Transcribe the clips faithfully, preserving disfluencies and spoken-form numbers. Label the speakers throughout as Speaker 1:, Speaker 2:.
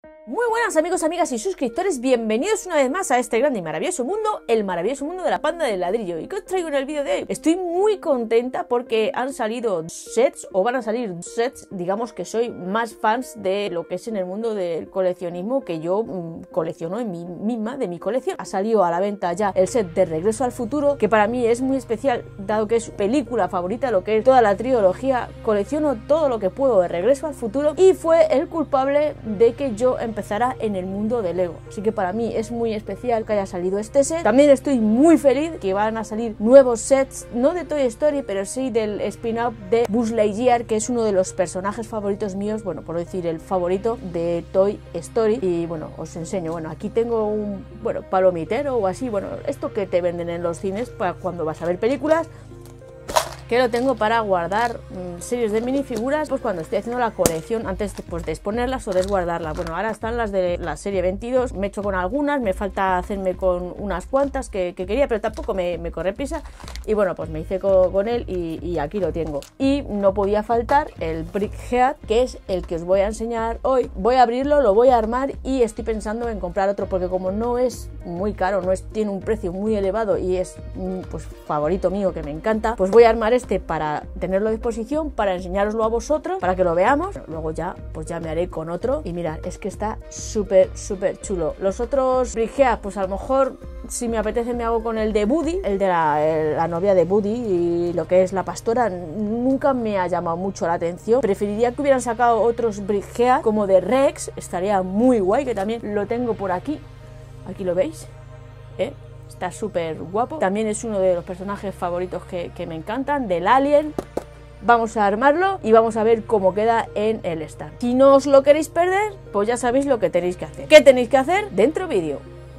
Speaker 1: Muy buenas amigos, amigas y suscriptores, bienvenidos una vez más a este grande y maravilloso mundo, el maravilloso mundo de la panda del ladrillo. ¿Y qué os traigo en el vídeo de hoy? Estoy muy contenta porque han salido sets, o van a salir sets, digamos que soy más fans de lo que es en el mundo del coleccionismo que yo mmm, colecciono en mí misma, de mi colección. Ha salido a la venta ya el set de Regreso al Futuro, que para mí es muy especial, dado que es película favorita, lo que es toda la trilogía. Colecciono todo lo que puedo de Regreso al Futuro y fue el culpable de que yo empezara en el mundo de Lego, así que para mí es muy especial que haya salido este set. También estoy muy feliz que van a salir nuevos sets, no de Toy Story, pero sí del spin-off de Buzz Lightyear, que es uno de los personajes favoritos míos, bueno, por decir el favorito de Toy Story. Y bueno, os enseño, bueno, aquí tengo un, bueno, palomitero o así, bueno, esto que te venden en los cines para cuando vas a ver películas, que lo tengo para guardar mmm, series de minifiguras, pues cuando estoy haciendo la colección, antes de, pues, de exponerlas o desguardarlas. Bueno, ahora están las de la serie veintidós, me he hecho con algunas, me falta hacerme con unas cuantas que, que quería, pero tampoco me, me corre prisa. Y bueno, pues me hice con, con él y, y aquí lo tengo. Y no podía faltar el Brickhead, que es el que os voy a enseñar hoy. Voy a abrirlo, lo voy a armar y estoy pensando en comprar otro, porque como no es muy caro, no es, tiene un precio muy elevado y es pues favorito mío, que me encanta, pues voy a armar este para tenerlo a disposición, para enseñároslo a vosotros, para que lo veamos. Luego ya, pues ya me haré con otro. Y mirad, es que está súper, súper chulo. Los otros Brickhead, pues a lo mejor si me apetece me hago con el de Woody, el de la, el, la novia de Woody y lo que es la pastora. Nunca me ha llamado mucho la atención. Preferiría que hubieran sacado otros Brickhead como de Rex, estaría muy guay, que también lo tengo por aquí. Aquí lo veis, ¿eh? Está súper guapo. También es uno de los personajes favoritos que, que me encantan, del Alien. Vamos a armarlo y vamos a ver cómo queda en el stand. Si no os lo queréis perder, pues ya sabéis lo que tenéis que hacer. ¿Qué tenéis que hacer? Dentro vídeo.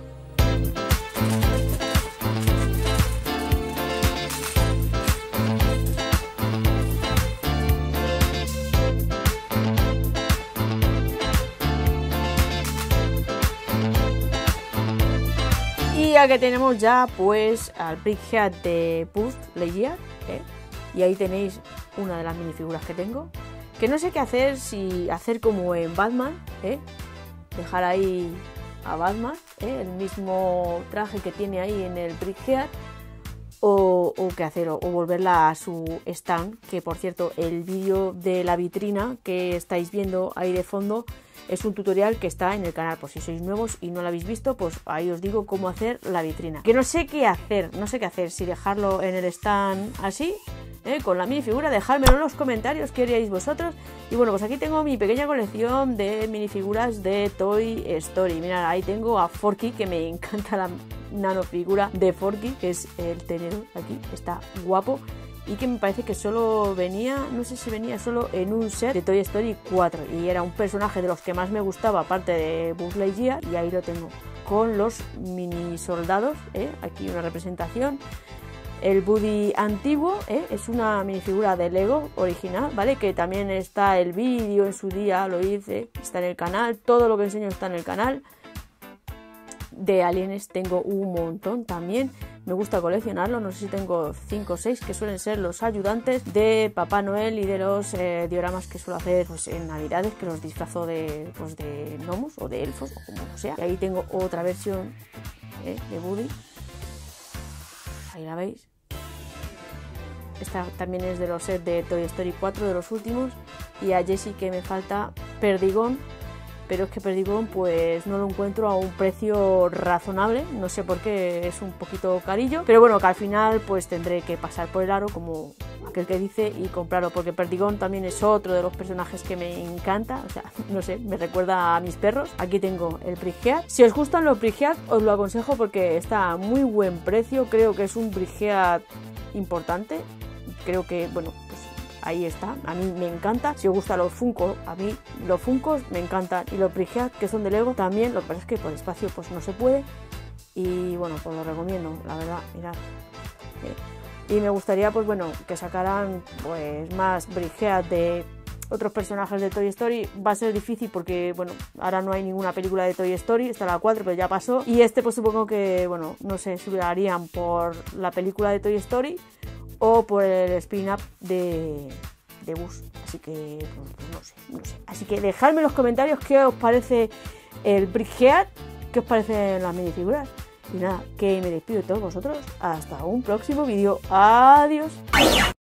Speaker 1: Ya que tenemos ya pues al Brickhead de Buzz Lightyear, ¿eh? Y ahí tenéis una de las minifiguras que tengo, que no sé qué hacer, si hacer como en Batman, ¿eh? Dejar ahí a Batman, ¿eh? El mismo traje que tiene ahí en el Brickhead, o, o qué hacer, o, o volverla a su stand, que por cierto el vídeo de la vitrina que estáis viendo ahí de fondo es un tutorial que está en el canal, por si sois nuevos y no lo habéis visto, pues ahí os digo cómo hacer la vitrina. Que no sé qué hacer, no sé qué hacer, si dejarlo en el stand así, ¿eh? Con la minifigura, dejádmelo en los comentarios qué haríais vosotros. Y bueno, pues aquí tengo mi pequeña colección de minifiguras de Toy Story. Mirad, ahí tengo a Forky, que me encanta la nanofigura de Forky, que es el tenedor aquí, está guapo. Y que me parece que solo venía, no sé si venía solo en un set de Toy Story cuatro. Y era un personaje de los que más me gustaba, aparte de Buzz Lightyear. Y ahí lo tengo, con los mini soldados, ¿eh? Aquí una representación. El Woody antiguo, ¿eh? Es una minifigura de Lego original, ¿vale? Que también está el vídeo en su día, lo hice, está en el canal. Todo lo que enseño está en el canal. De aliens tengo un montón también. Me gusta coleccionarlo, no sé si tengo cinco o seis, que suelen ser los ayudantes de Papá Noel y de los eh, dioramas que suelo hacer pues, en Navidades, que los disfrazo de, pues, de gnomos o de elfos o como sea. Y ahí tengo otra versión eh, de Woody. Ahí la veis. Esta también es de los sets de Toy Story cuatro, de los últimos. Y a Jessie, que me falta Perdigón. Pero es que Perdigón pues no lo encuentro a un precio razonable, no sé por qué, es un poquito carillo, pero bueno, que al final pues tendré que pasar por el aro, como aquel que dice, y comprarlo, porque Perdigón también es otro de los personajes que me encanta, o sea, no sé, me recuerda a mis perros. Aquí tengo el Brickhead. Si os gustan los Brickhead, os lo aconsejo porque está a muy buen precio, creo que es un Brickhead importante, creo que, bueno, pues ahí está, a mí me encanta. Si os gustan los Funko, a mí los Funkos me encantan, y los Brickhead, que son de Lego, también. Lo que pasa es que por espacio pues no se puede, y bueno, pues lo recomiendo, la verdad, mirad. Eh, y me gustaría pues bueno, que sacaran pues más Brickhead de otros personajes de Toy Story. Va a ser difícil porque bueno, ahora no hay ninguna película de Toy Story, está la cuatro, pero ya pasó, y este pues supongo que bueno, no sé si lo harían por la película de Toy Story o por el spin-up de, de bus. Así que, pues, pues no sé, no sé. Así que dejadme en los comentarios qué os parece el Brickhead, qué os parecen las minifiguras. Y nada, que me despido de todos vosotros. Hasta un próximo vídeo. Adiós.